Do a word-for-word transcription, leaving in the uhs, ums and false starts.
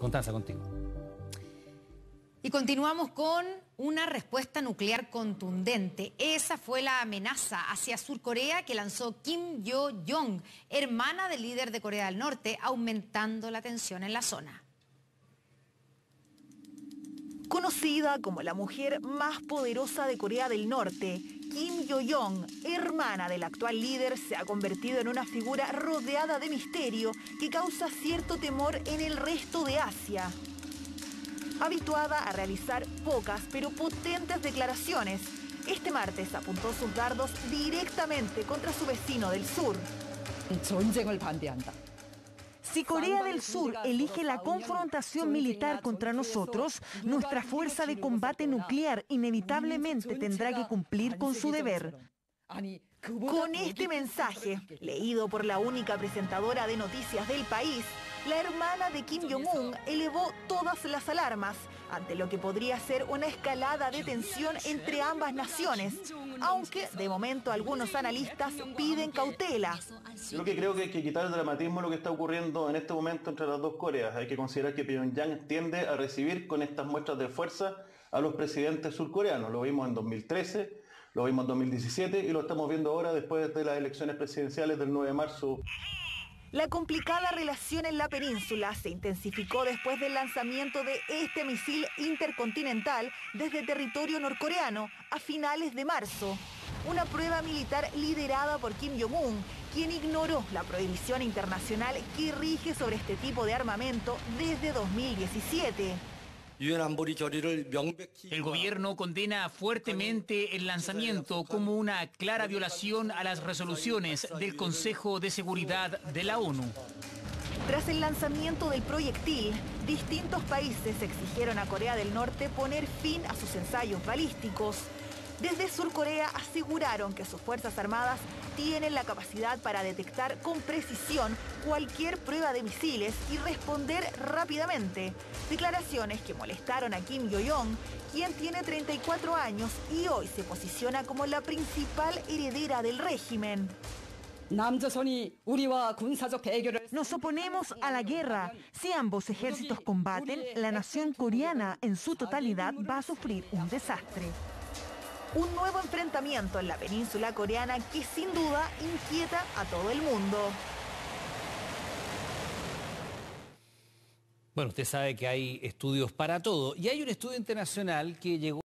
Constanza, contigo. Y continuamos con una respuesta nuclear contundente. Esa fue la amenaza hacia Sur Corea que lanzó Kim Yo-jong, hermana del líder de Corea del Norte, aumentando la tensión en la zona. Conocida como la mujer más poderosa de Corea del Norte, Kim Yo-jong, hermana del actual líder, se ha convertido en una figura rodeada de misterio que causa cierto temor en el resto de Asia. Habituada a realizar pocas pero potentes declaraciones, este martes apuntó sus dardos directamente contra su vecino del sur. Si Corea del Sur elige la confrontación militar contra nosotros, nuestra fuerza de combate nuclear inevitablemente tendrá que cumplir con su deber. Con este mensaje, leído por la única presentadora de noticias del país, la hermana de Kim Jong-un elevó todas las alarmas ante lo que podría ser una escalada de tensión entre ambas naciones, aunque de momento algunos analistas piden cautela. Yo lo que creo que hay que quitar el dramatismo de lo que está ocurriendo en este momento entre las dos Coreas. Hay que considerar que Pyongyang tiende a recibir con estas muestras de fuerza a los presidentes surcoreanos. Lo vimos en dos mil trece, lo vimos en dos mil diecisiete y lo estamos viendo ahora después de las elecciones presidenciales del nueve de marzo. La complicada relación en la península se intensificó después del lanzamiento de este misil intercontinental desde territorio norcoreano a finales de marzo. Una prueba militar liderada por Kim Jong-un, quien ignoró la prohibición internacional que rige sobre este tipo de armamento desde dos mil diecisiete. El gobierno condena fuertemente el lanzamiento como una clara violación a las resoluciones del Consejo de Seguridad de la ONU. Tras el lanzamiento del proyectil, distintos países exigieron a Corea del Norte poner fin a sus ensayos balísticos. Desde Sur Corea aseguraron que sus Fuerzas Armadas tienen la capacidad para detectar con precisión cualquier prueba de misiles y responder rápidamente. Declaraciones que molestaron a Kim Yo-jong, quien tiene treinta y cuatro años y hoy se posiciona como la principal heredera del régimen. Nos oponemos a la guerra. Si ambos ejércitos combaten, la nación coreana en su totalidad va a sufrir un desastre. Un nuevo enfrentamiento en la península coreana que sin duda inquieta a todo el mundo. Bueno, usted sabe que hay estudios para todo y hay un estudio internacional que llegó